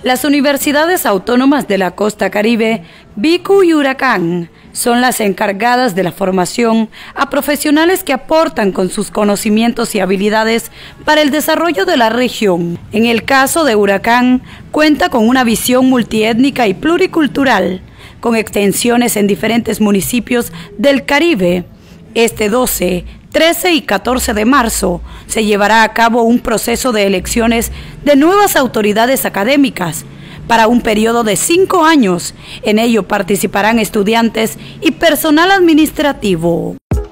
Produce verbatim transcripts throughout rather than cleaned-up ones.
Las universidades autónomas de la costa Caribe, BICU y Huracán, son las encargadas de la formación a profesionales que aportan con sus conocimientos y habilidades para el desarrollo de la región. En el caso de Huracán, cuenta con una visión multiétnica y pluricultural, con extensiones en diferentes municipios del Caribe. Este doce, trece y catorce de marzo se llevará a cabo un proceso de elecciones de nuevas autoridades académicas para un periodo de cinco años. En ello participarán estudiantes y personal administrativo.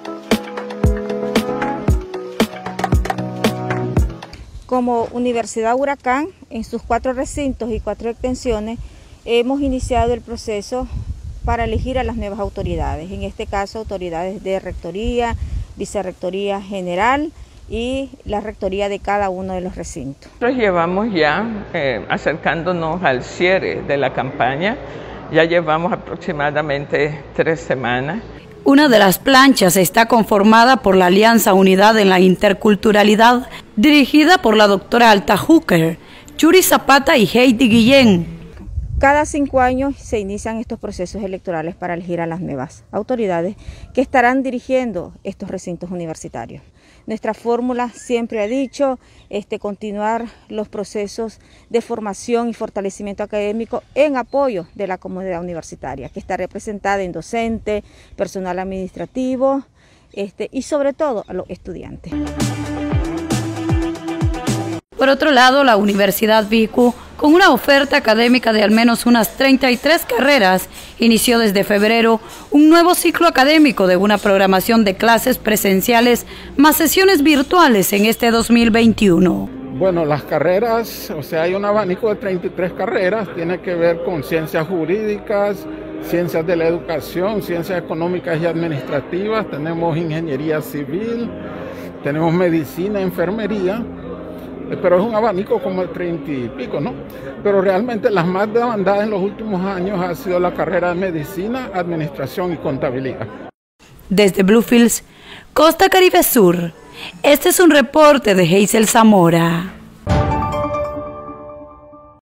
Como Universidad Huracán, en sus cuatro recintos y cuatro extensiones, hemos iniciado el proceso para elegir a las nuevas autoridades, en este caso autoridades de rectoría, vicerrectoría general y la rectoría de cada uno de los recintos. Nosotros llevamos ya eh, acercándonos al cierre de la campaña, ya llevamos aproximadamente tres semanas. Una de las planchas está conformada por la Alianza Unidad en la Interculturalidad, dirigida por la doctora Alta Hooker, Yuri Zapata y Heidi Guillén. Cada cinco años se inician estos procesos electorales para elegir a las nuevas autoridades que estarán dirigiendo estos recintos universitarios. Nuestra fórmula siempre ha dicho este, continuar los procesos de formación y fortalecimiento académico en apoyo de la comunidad universitaria, que está representada en docente, personal administrativo este, y sobre todo a los estudiantes. Por otro lado, la Universidad BICU, con una oferta académica de al menos unas treinta y tres carreras, inició desde febrero un nuevo ciclo académico de una programación de clases presenciales más sesiones virtuales en este dos mil veintiuno. Bueno, las carreras, o sea, hay un abanico de treinta y tres carreras, tiene que ver con ciencias jurídicas, ciencias de la educación, ciencias económicas y administrativas, tenemos ingeniería civil, tenemos medicina, enfermería, pero es un abanico como de treinta y pico, ¿no? Pero realmente las más demandadas en los últimos años ha sido la carrera de medicina, administración y contabilidad. Desde Bluefields, Costa Caribe Sur, este es un reporte de Hazel Zamora.